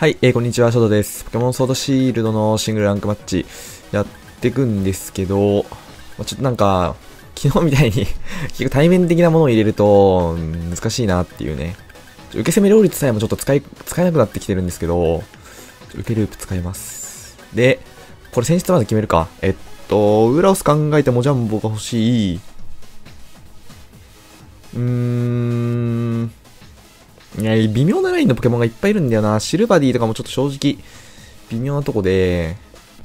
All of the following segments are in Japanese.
はい、こんにちは、ショドです。ポケモンソードシールドのシングルランクマッチやっていくんですけど、ちょっとなんか、昨日みたいに結構対面的なものを入れると難しいなっていうね。受け攻め両率さえもちょっと使えなくなってきてるんですけど、受けループ使えます。で、これ選出まで決めるか。ウラオス考えてもジャンボが欲しい。いや、微妙なラインのポケモンがいっぱいいるんだよな。シルバディとかもちょっと正直、微妙なとこで、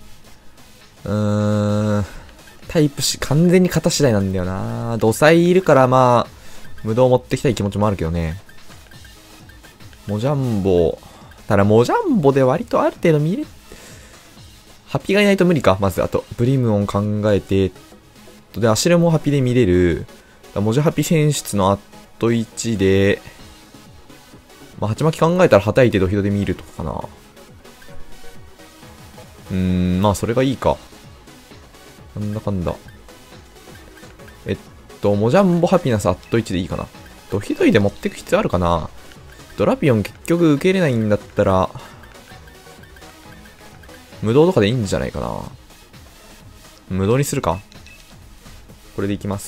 タイプ完全に型次第なんだよな。土サイいるからまあ、無道持ってきたい気持ちもあるけどね。モジャンボ。ただ、モジャンボで割とある程度見れ、ハピがいないと無理か。まず、あと、ブリムオン考えて、で、アシレもハピで見れる。モジャハピ選出のアット1で、まあ、鉢巻き考えたらはたいてドヒドで見るとかかな。まあ、それがいいか。なんだかんだ。モジャンボハピナスアット1でいいかな。ドヒドイで持ってく必要あるかな。ドラピオン結局受け入れないんだったら、無道とかでいいんじゃないかな。無道にするか。これでいきます。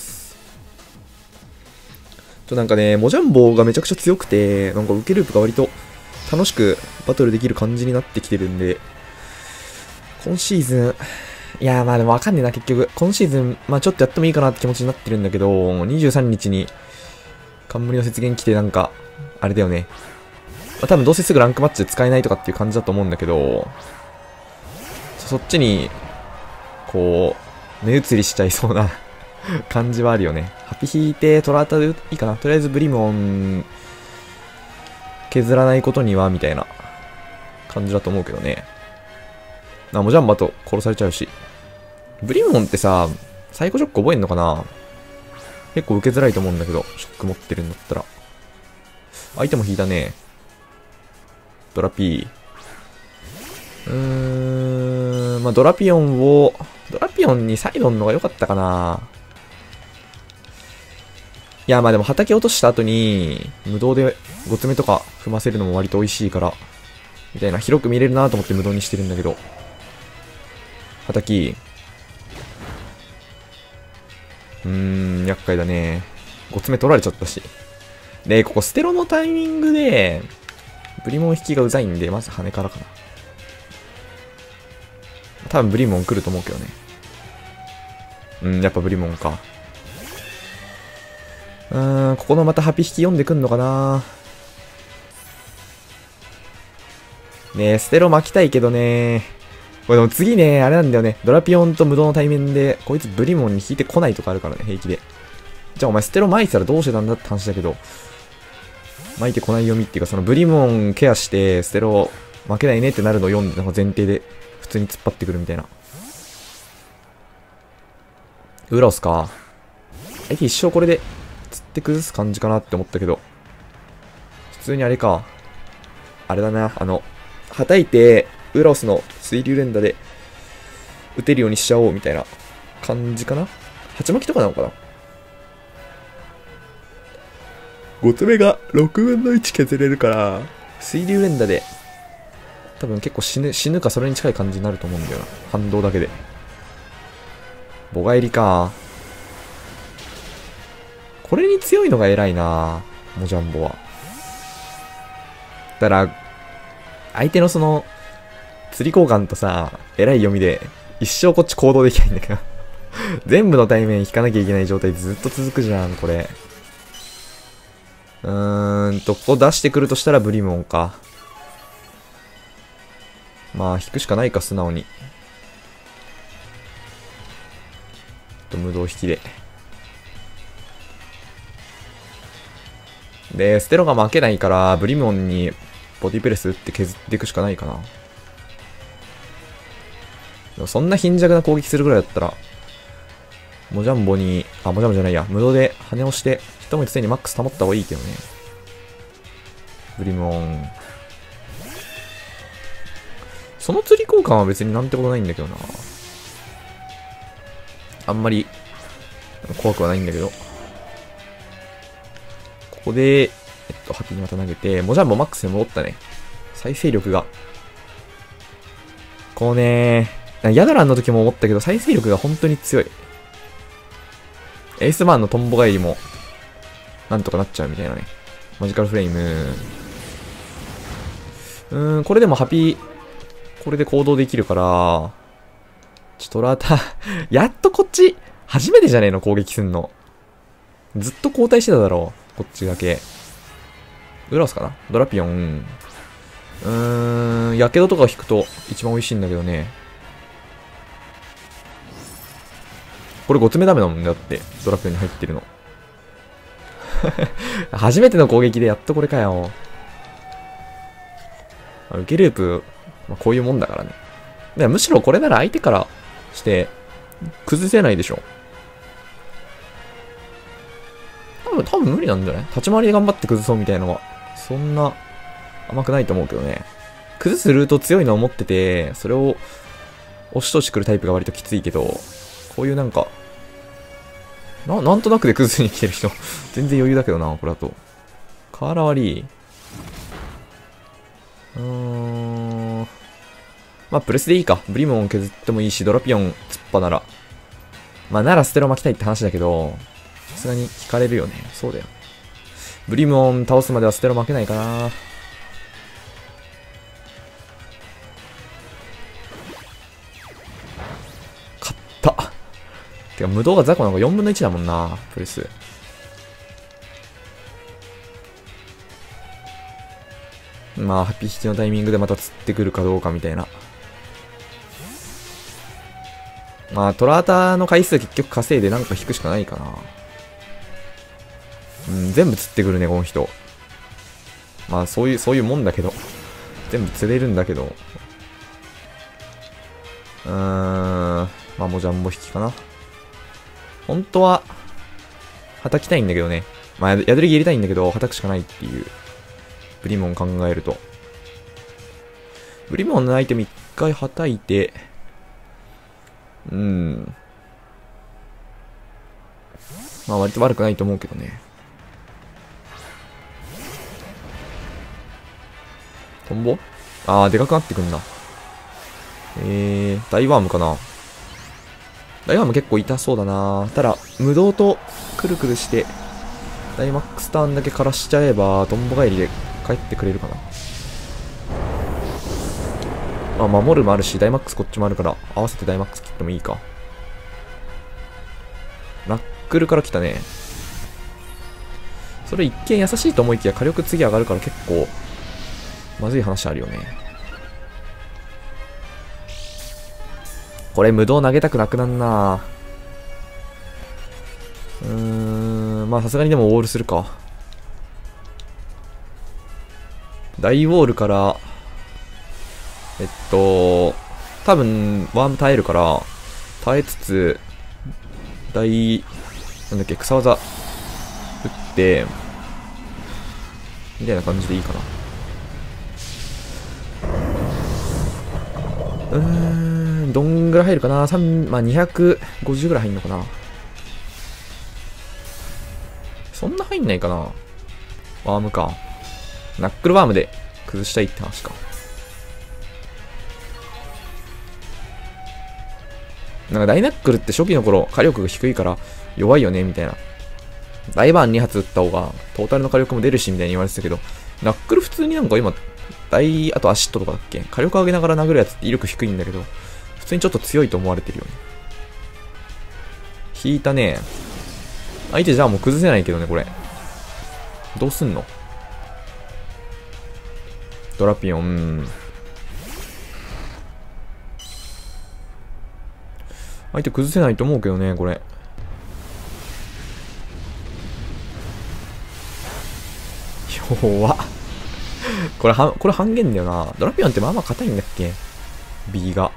なんかね、モジャンボがめちゃくちゃ強くて、なんか受けループが割と楽しくバトルできる感じになってきてるんで、今シーズン、いやーまあでもわかんねえな結局。今シーズン、まあちょっとやってもいいかなって気持ちになってるんだけど、23日に冠の雪原来てなんか、あれだよね。まあ多分どうせすぐランクマッチで使えないとかっていう感じだと思うんだけど、そっちに、こう、目移りしちゃいそうな感じはあるよね。ハピ引いてトラータでいいかな。とりあえずブリムオン削らないことにはみたいな感じだと思うけどね。モジャンバと殺されちゃうし。ブリムオンってさ、サイコショック覚えんのかな。結構受けづらいと思うんだけど、ショック持ってるんだったら。相手も引いたね。ドラピー。まあドラピオンにサイドンのが良かったかな。いや、まあでも畑落とした後に、無道で5つ目とか踏ませるのも割と美味しいから、みたいな、広く見れるなと思って無道にしてるんだけど。畑。厄介だね。5つ目取られちゃったし。で、ここステロのタイミングで、ブリモン引きがうざいんで、まず羽からかな。多分ブリモン来ると思うけどね。やっぱブリモンか。ここのまたハピ引き読んでくんのかな。ねえ、ステロ巻きたいけどね。これでも次ね、あれなんだよね。ドラピオンと無道の対面で、こいつブリモンに引いてこないとかあるからね、平気で。じゃあお前ステロ巻いてたらどうしてたんだって話だけど、巻いてこない読みっていうか、そのブリモンケアして、ステロ負けないねってなるのを読んで、なんか前提で、普通に突っ張ってくるみたいな。ウラオスか。相手一生これで、釣って崩す感じかなって思ったけど、普通にあれか。あれだな、はたいて、ウラオスの水流連打で、打てるようにしちゃおうみたいな感じかな。鉢巻きとかなのかな。5つ目が6分の1削れるから、水流連打で、多分結構死ぬかそれに近い感じになると思うんだよな。反動だけで。ボガ入りか。これに強いのが偉いなモジャンボは。だから、相手のその、釣り交換とさ、偉い読みで、一生こっち行動できないんだけど。全部の対面引かなきゃいけない状態ずっと続くじゃん、これ。ここ出してくるとしたらブリモンか。まあ、引くしかないか、素直に。無道引きで。で、ステロが負けないから、ブリモンにボディプレス打って削っていくしかないかな。でもそんな貧弱な攻撃するぐらいだったら、モジャンボに、モジャンボじゃないや、無道で羽押して、一目常にマックス保った方がいいけどね。ブリモン。その釣り交換は別になんてことないんだけどな。あんまり、怖くはないんだけど。ここで、ハピにまた投げて、モジャンボマックスに戻ったね。 再生力が。こうね、ヤドランの時も思ったけど、再生力が本当に強い。エースバーンのトンボ返りも、なんとかなっちゃうみたいなね。マジカルフレーム。これでもハピー、これで行動できるから、トラータ、やっとこっち、初めてじゃねえの、攻撃すんの。ずっと交代してただろう、こっちだけ。ウラスかなドラピオン。やけどとか引くと一番美味しいんだけどね。これ5つ目ダメだもんね、だって。ドラピオンに入ってるの。初めての攻撃でやっとこれかよ。受けループ、こういうもんだからね。むしろこれなら相手からして、崩せないでしょ。多分無理なんじゃない？立ち回りで頑張って崩そうみたいなのは、そんな甘くないと思うけどね。崩すルート強いのを持ってて、それを押し通してくるタイプが割ときついけど、こういうなんか、なんとなくで崩しに来てる人、全然余裕だけどな、これだと。瓦割り。プレスでいいか。ブリモン削ってもいいし、ドラピオン突っ張なら。ならステロ巻きたいって話だけど、さすがに引かれるよね。そうだよ。ブリモン倒すまではステロ負けないかな。勝った。てか、無動がザコなんか4分の1だもんな、プレス。ハッピー引きのタイミングでまた釣ってくるかどうかみたいな。トラータの回数結局稼いでなんか引くしかないかな。全部釣ってくるね、この人。そういうもんだけど。全部釣れるんだけど。もうジャンボ引きかな。本当は、叩きたいんだけどね。ヤドリギ入れたいんだけど、叩くしかないっていう。ブリモン考えると。ブリモンのアイテム一回叩いて、割と悪くないと思うけどね。トンボ？でかくなってくんだ。大ワームかな。大ワーム結構痛そうだな。ただ、無動とくるくるして、ダイマックスターンだけ枯らしちゃえば、トンボ帰りで帰ってくれるかな。守るもあるし、ダイマックスこっちもあるから、合わせてダイマックス切ってもいいか。ナックルから来たね。それ一見優しいと思いきや火力次上がるから結構、まずい話あるよね。これ無動投げたくなくなんな。さすがにでもウォールするか。大ウォールから、多分、ワーム耐えるから、耐えつつ、なんだっけ、草技、打って、みたいな感じでいいかな。どんぐらい入るかな。250ぐらい入んのかな。そんな入んないかな。ワームか。ナックルワームで崩したいって話か。なんかダイナックルって初期の頃火力が低いから弱いよねみたいな。ダイバーン2発撃った方がトータルの火力も出るしみたいに言われてたけど、ナックル普通になんか今、あとアシットとかだっけ、火力上げながら殴るやつって威力低いんだけど、普通にちょっと強いと思われてるよね。引いたね。相手じゃあもう崩せないけどね、これ。どうすんの？ドラピオン。相手崩せないと思うけどね、これ。弱っ。これ半減だよな。ドラピオンってまあまあ硬いんだっけ？ B が。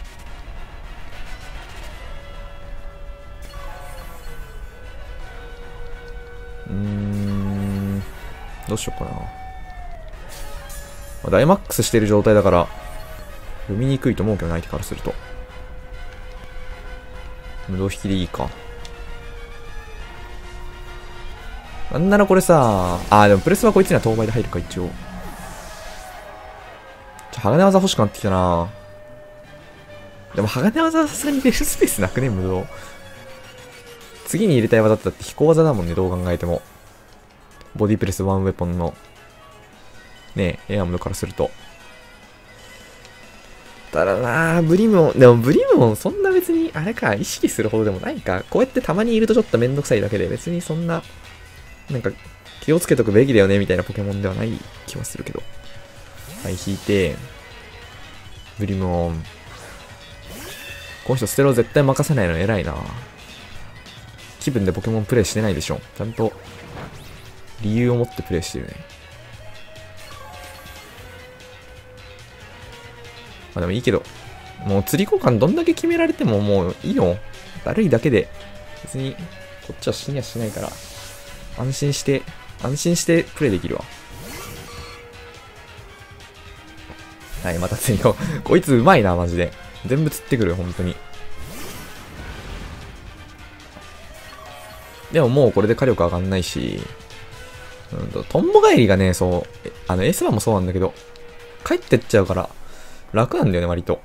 どうしようかな。ダイマックスしてる状態だから、読みにくいと思うけど、相手からすると。無動引きでいいか。なんならこれさ、でもプレスはこいつには当倍で入るか、一応。 鋼技欲しくなってきたな。でも鋼技はさすがに出るスペースなくね、無道。次に入れたい技だって飛行技だもんね、どう考えても。ボディプレスワンウェポンの、ねエアムドからすると。ただなぁ、ブリムオン、でもブリムオンそんな別に、あれか、意識するほどでもないか。こうやってたまにいるとちょっとめんどくさいだけで、別にそんな、なんか、気をつけとくべきだよね、みたいなポケモンではない気はするけど。はい、引いて、ブリムオン。この人ステロ絶対任せないの偉いな。気分でポケモンプレイしてないでしょ。ちゃんと、理由を持ってプレイしてるね。まあでもいいけど、もう釣り交換どんだけ決められてももういいよ。だるいだけで。別に、こっちは死にはしないから、安心してプレイできるわ。はい、また釣りを。こいつうまいな、マジで。全部釣ってくる、本当に。でももうこれで火力上がんないし、トンボ帰りがね、そう、エースバーもそうなんだけど、帰ってっちゃうから、楽なんだよね、割と。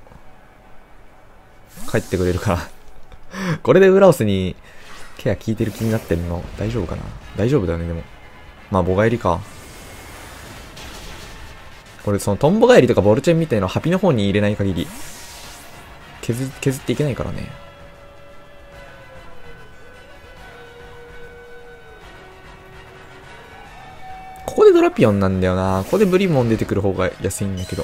帰ってくれるから。これでウラオスにケア効いてる気になってるの、大丈夫かな？大丈夫だよね、でも。まあ、ボ帰りか。これ、そのトンボ帰りとかボルチェンみたいなハピの方に入れない限り、削っていけないからね。ここでドラピオンなんだよな。ここでブリモン出てくる方が安いんだけど。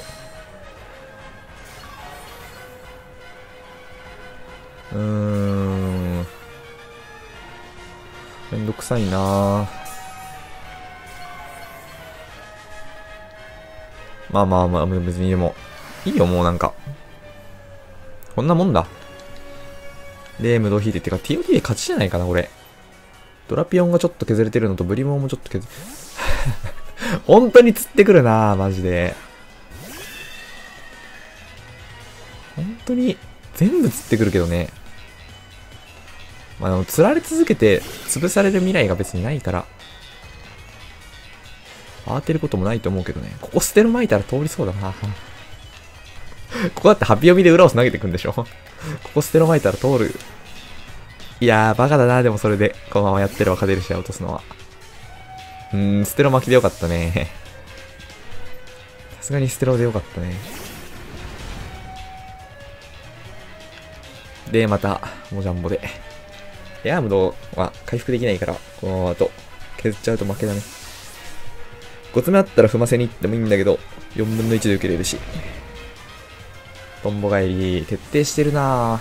めんどくさいな。まあまあまあ、別にでも、いいよ、もうなんか。こんなもんだ。で、無道引いてってか、TOD で勝ちじゃないかな、これ。ドラピオンがちょっと削れてるのと、ブリモンもちょっと削れ本当に釣ってくるな、マジで。本当に、全部釣ってくるけどね。まあでも、釣られ続けて、潰される未来が別にないから。慌てることもないと思うけどね。ここステロ巻いたら通りそうだな。ここだってハピ読みで裏を投げてくんでしょ。ここステロ巻いたら通る。いやー、バカだな、でもそれで、このままやってる若出る試合落とすのは。ステロ巻きでよかったね。さすがにステロでよかったね。で、また、モジャンボで。エアームドは回復できないから、このままと削っちゃうと負けだね。5つ目あったら踏ませに行ってもいいんだけど、4分の1で受けれるし。トンボ帰り、徹底してるなぁ。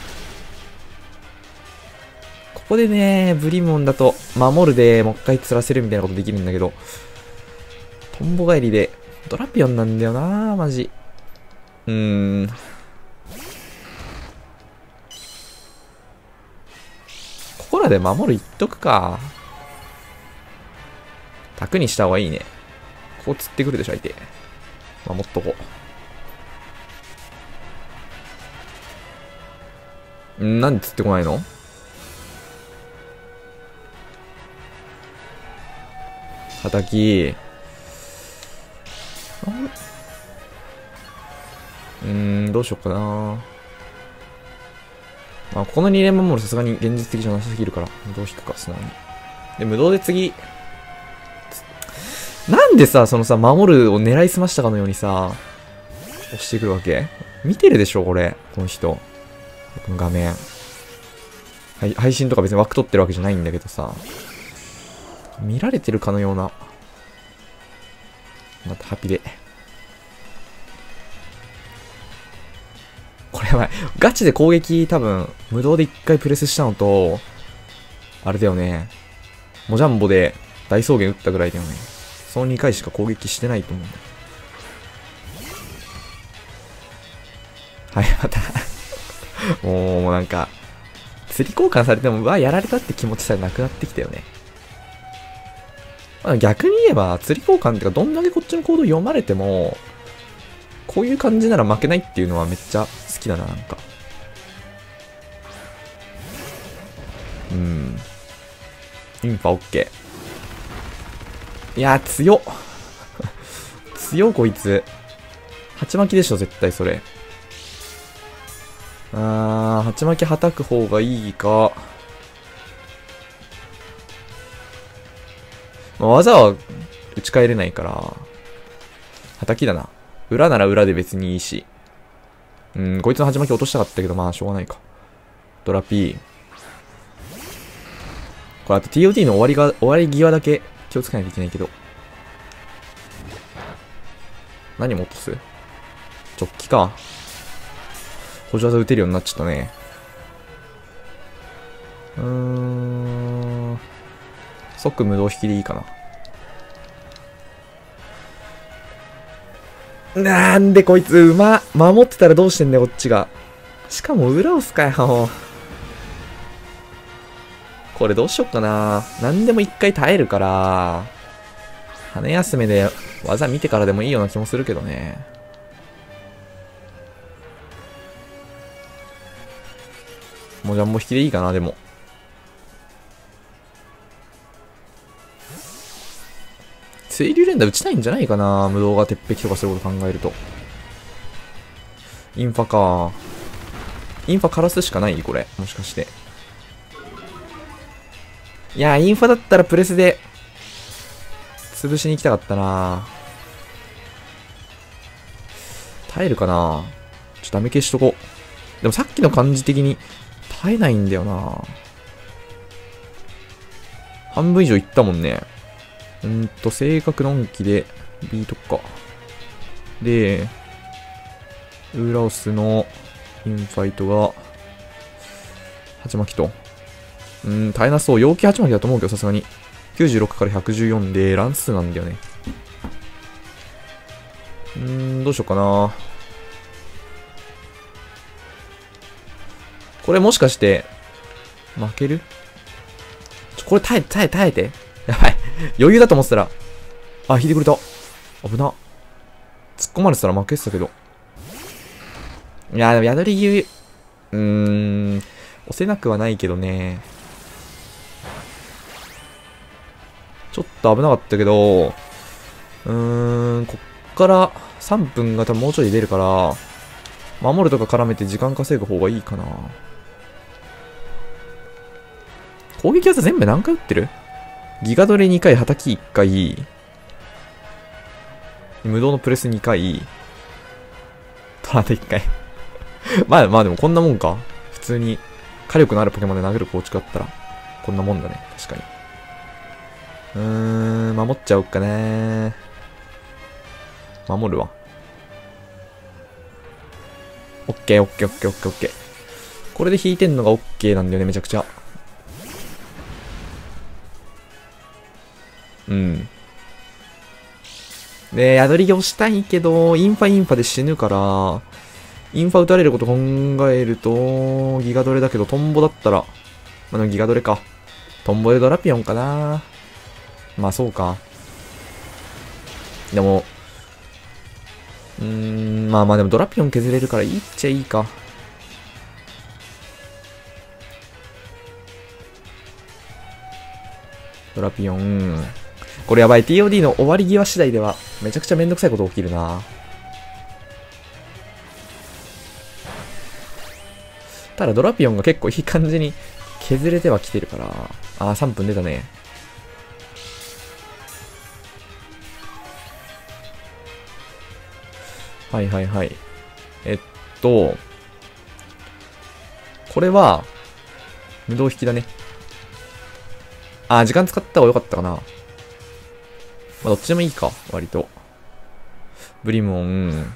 ここでね、ブリモンだと、守るでもう一回釣らせるみたいなことできるんだけど、トンボ帰りで、ドラピオンなんだよなぁ、マジ。ここらで守るいっとくか。卓にした方がいいね。ここ釣ってくるでしょ、相手。守っとこう。なんで釣ってこないの？叩き。どうしよっかな。まあ、この2連守るさすがに現実的じゃなさすぎるから、無道引くか、素直に。で、無道で次。なんでさ、そのさ、守るを狙いすましたかのようにさ、押してくるわけ？見てるでしょ、これ。この人。この画面。はい、配信とか別に枠取ってるわけじゃないんだけどさ。見られてるかのような。またハピで。これやばい。ガチで攻撃多分、無道で一回プレスしたのと、あれだよね。モジャンボで大草原打ったぐらいだよね。その2回しか攻撃してないと思う。はい、またもうなんか、釣り交換されても、うわ、やられたって気持ちさえなくなってきたよね。まあ、逆に言えば、釣り交換ってか、どんだけこっちの行動読まれても、こういう感じなら負けないっていうのはめっちゃ好きだな、なんか。インファオッケー。いやー、強っ。強こいつ。 鉢巻きでしょ、絶対それ。鉢巻きはたく方がいいか。まあ、技は打ち返れないから、はたきだな。裏なら裏で別にいいし。こいつの鉢巻き落としたかったけど、まあ、しょうがないか。ドラピー。これ、あと TOD の終わり際だけ気をつけないといけないけど。何も落とす？ジョッキか。補助技打てるようになっちゃったね。即無動引きでいいかな。なんでこいつ守ってたらどうしてんだよ、こっちが。しかも裏押すかよ。これどうしよっかな。なんでも一回耐えるから、羽休めで技見てからでもいいような気もするけどね。もうジャンボ引きでいいかな、でも。清流連打打ちたいんじゃないかな、無動が鉄壁とかそういうこと考えると。インファか。インファ枯らすしかないこれ。もしかして。いや、インファだったらプレスで、潰しに行きたかったな。耐えるかな。ちょっとダメ消しとこう。でもさっきの感じ的に、耐えないんだよな。半分以上いったもんね。正確の音機で、ビートか。で、ウーラオスのインファイトが、鉢巻きと。耐えなそう。陽気鉢巻きだと思うけど、さすがに。96から114で、乱数なんだよね。どうしようかな。これもしかして、負ける？これ耐えて。やばい。余裕だと思ってたら。あ、引いてくれた。危な。突っ込まれてたら負けてたけど。いやー、でも宿り湯、押せなくはないけどね。ちょっと危なかったけど、こっから3分が多分もうちょい出るから、守るとか絡めて時間稼ぐ方がいいかな。攻撃技全部何回打ってる？ギガドレ2回、はたき1回、無動のプレス2回、トラント1回。まあでもこんなもんか。普通に火力のあるポケモンで殴る構築だったら、こんなもんだね。確かに。守っちゃおうかな。守るわ。オッケー。これで引いてんのがオッケーなんだよね、めちゃくちゃ。で、宿り押したいけど、インファで死ぬから、インファ打たれること考えると、ギガドレだけど、トンボだったら、でもギガドレか。トンボでドラピオンかな。まあそうか。でも、まあでもドラピオン削れるからいいっちゃいいか。ドラピオン。これやばい。TOD の終わり際次第では、めちゃくちゃめんどくさいこと起きるな。ただドラピオンが結構いい感じに削れてはきてるから。3分出たね。はい。これは、無動引きだね。時間使った方が良かったかな。どっちでもいいか、割と。ブリムオン。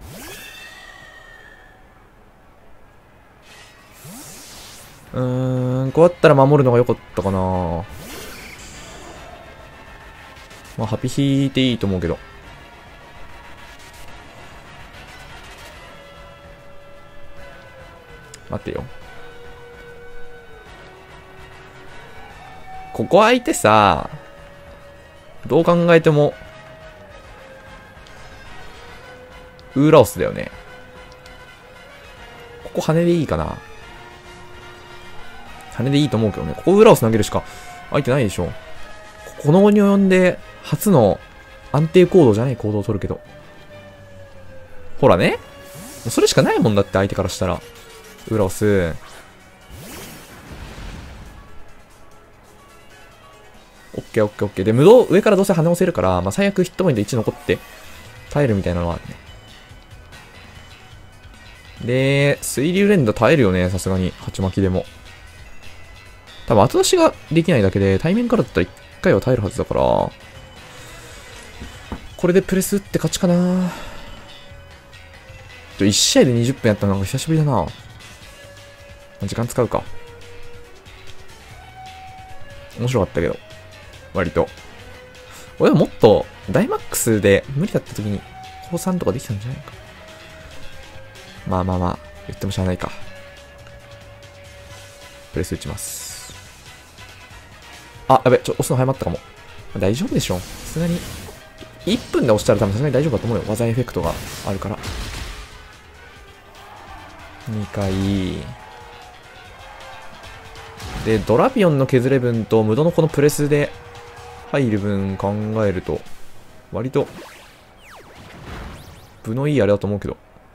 こうやったら守るのが良かったかな。ハピ引いていいと思うけど。待ってよ。ここ相手さ、どう考えても、ウーラオスだよね。ここ羽でいいかな。羽でいいと思うけどね。ここウーラオス投げるしか相手ないでしょ。この後に及んで、初の安定行動じゃない行動を取るけど。 ほらね。それしかないもんだって相手からしたら。裏押す。オッケーオッケーオッケー。で、無道上からどうせ跳ね押せるから、まあ、最悪ヒットポイント1残って耐えるみたいなのはあるね。で、水流連打耐えるよね、さすがに。鉢巻きでも。多分後出しができないだけで、対面からだったら1回は耐えるはずだから、これでプレス打って勝ちかな。1試合で20分やったのなんか久しぶりだな。時間使うか。面白かったけど。割と。俺はもっと、ダイマックスで無理だった時に、高3とかできたんじゃないか。まあまあまあ、言ってもしゃあないか。プレス打ちます。あ、やべ、押すの早まったかも。大丈夫でしょ。さすがに。1分で押したら多分さすがに大丈夫だと思うよ。技エフェクトがあるから。2回。で、ドラピオンの削れ分と無駄のこのプレスで入る分考えると、割と、分のいいあれだと思うけど。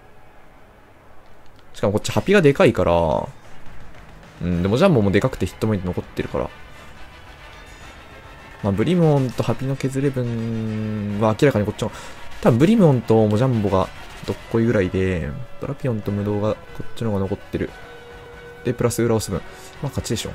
しかもこっちハピがでかいから、でもジャンボもでかくてヒットポイント残ってるから。まあ、ブリムオンとハピの削れ分は明らかにこっちの、多分ブリムオンとモジャンボがどっこいぐらいで、ドラピオンと無道がこっちの方が残ってる。で、プラス裏押す分。まあ、勝ちでしょ。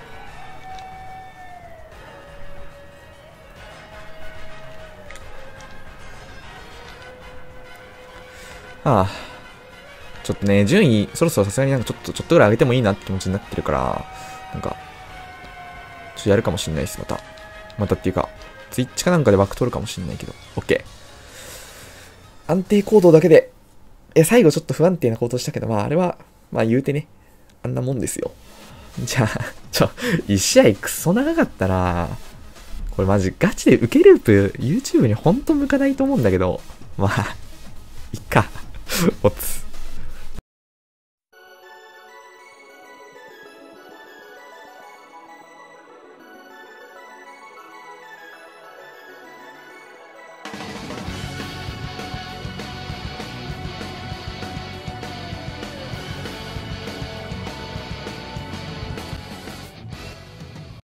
ああ。ちょっとね、順位、そろそろさすがになんかちょっとぐらい上げてもいいなって気持ちになってるから、なんか、ちょっとやるかもしんないです、また。またっていうか、ツイッチかなんかで枠取るかもしんないけど。OK。安定行動だけで、最後ちょっと不安定な行動したけど、まああれは、まあ言うてね、あんなもんですよ。じゃあ、1試合クソ長かったな。これマジガチで受けループ YouTube にほんと向かないと思うんだけど、まあ、いっか。おつ。